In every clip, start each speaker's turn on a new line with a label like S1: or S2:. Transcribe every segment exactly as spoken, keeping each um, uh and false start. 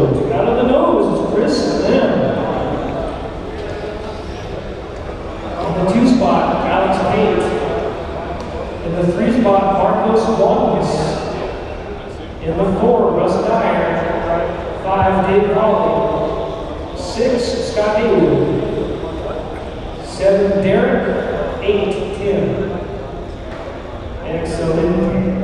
S1: Out of the nose is Chris Lim. In the two spot, Alex Pate. In the three spot, Marcos Wallace. In the four, Russ Dyer. Five, Dave Hawley. Six, Scott Haywood. Seven, Derek. Eight, Tim. Excellent.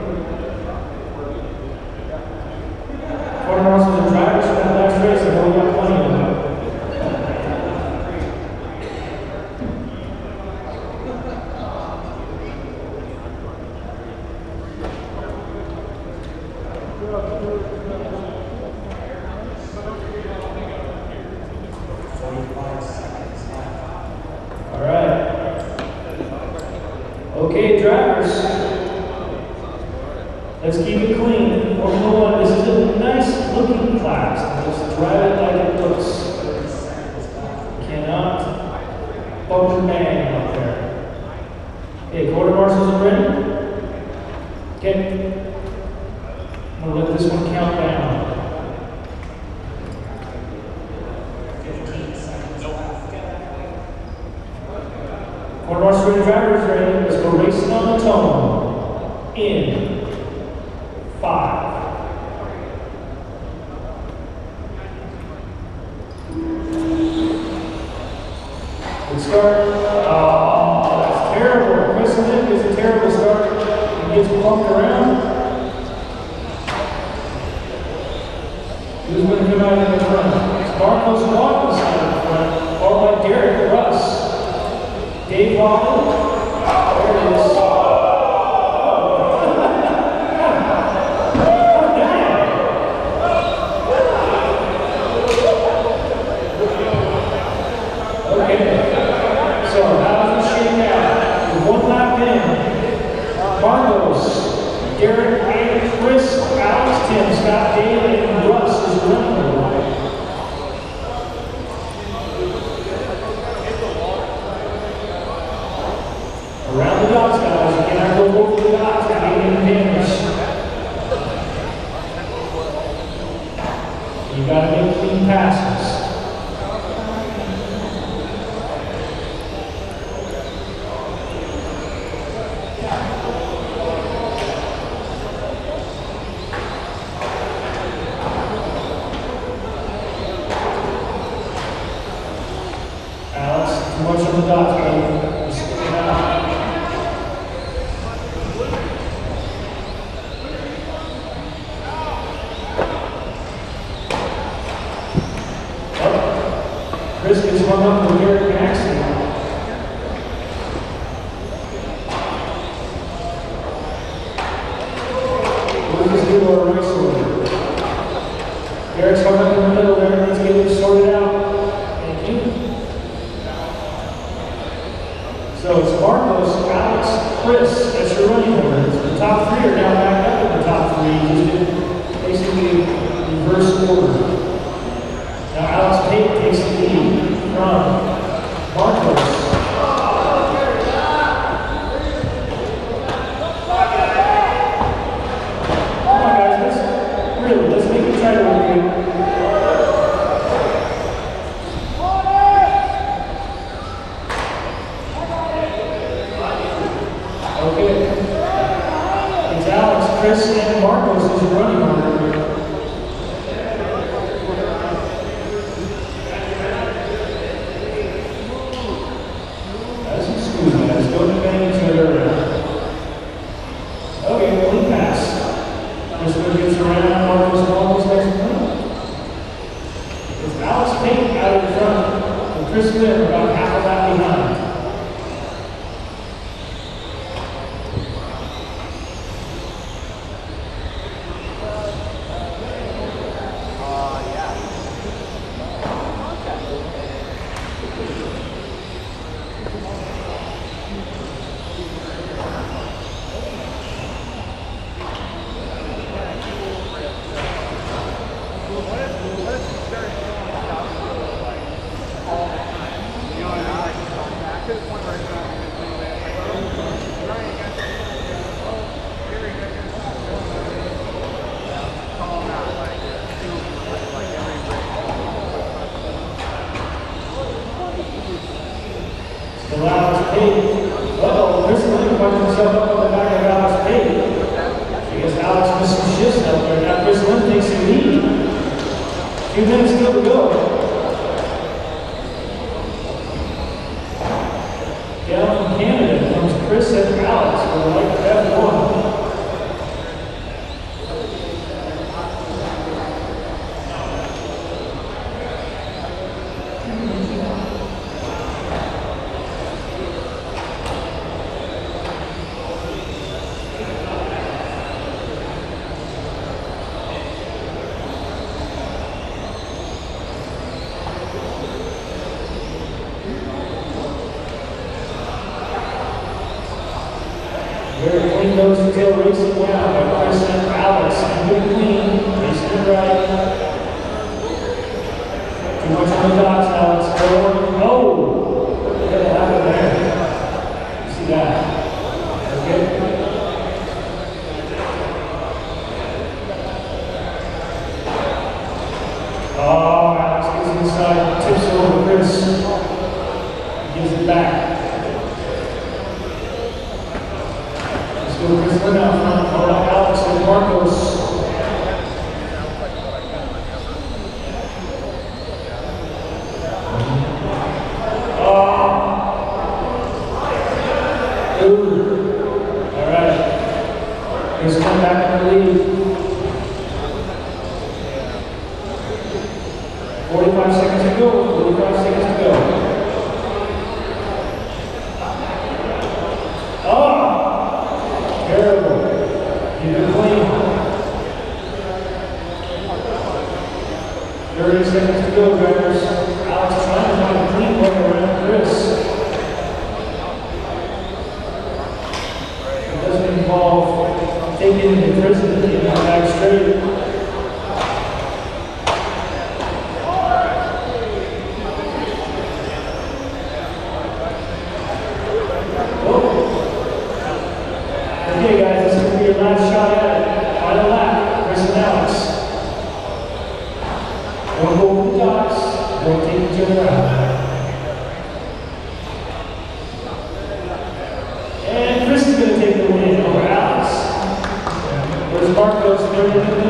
S1: Quarter also the drivers for that last race, I know we got plenty of them. All right. Okay, drivers. Let's keep it clean. Formula One, this is a nice looking class. Just drive it like it looks. Cannot bump and bang out there. Okay, quarter marshals are ready? Okay. I'm gonna let this one count down. Quarter marshals ready, drivers ready. Let's go racing on the tone. In. Five. Good start. Oh, that's terrible. Chris Lim gets a terrible start. He gets bumped around. Who's going to come out in the front? It's Marcos Wallace out in the front, followed by Derek Russ. Dave Hawley. There it is. Marcos, Derek, and Chris, Alex, Tim, Scott, Dave, and Russ is running the line. Around the dots, guys. You cannot go over the dots to gain an advantage. You gotta make clean passes. Too much on the dots, buddy. Just stick it out. Oh. Chris gets hung up with Derek Maxey. We'll just do our race order. Derek's hung up in the middle there. Let's get him sorted out. Thank you. So it's Marcos, Alex, Chris, that's your running order. The top three are now back up in the top three, just in basically reverse order. Now Alex Pate takes the lead from Marcos. Come on guys, let's really, let's make it try to win. Chris and Marcos is your running order. As you squeeze, guys, don't bang each other around. Okay, clean pass. Just going to get around Marcos Wallace next to him. It's Alex Pate out in front, and Chris Lim about half a lap behind. Pate. Uh-oh, Chris Lynn finds himself up on the back of Alex Pate. I guess Alex missed some shifts out there. Now Chris Lynn takes the lead. A few minutes still to go. Down from Canada comes Chris and Alex for like F one. Very clean nose to tail racing now by Chris and Alex. And good clean, racing to the right. Too much on the dots, Alex. Go. Oh! What the hell happened there? You see that? Okay. Oh, Alex gets inside, tips over Chris. Gives it back. Chris Lynn out front, followed by Alex and Marcos. Oh. Ooh. All right. Chris Lynn back in the lead. forty-five seconds to go. forty-five seconds to go. Terrible. Keep it clean. thirty seconds to go, drivers. Alex trying to find a clean way around Chris. It doesn't involve taking the prison and getting back straight. Okay, guys, this is going to be your last shot at it. Final lap, Chris and Alex. Don't go over the docks. Don't take each other out. And Chris is going to take the win over Alex. Where's Marcos?